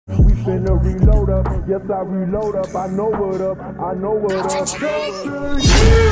We finna reload up, yes I reload up, I know what up, I know what up.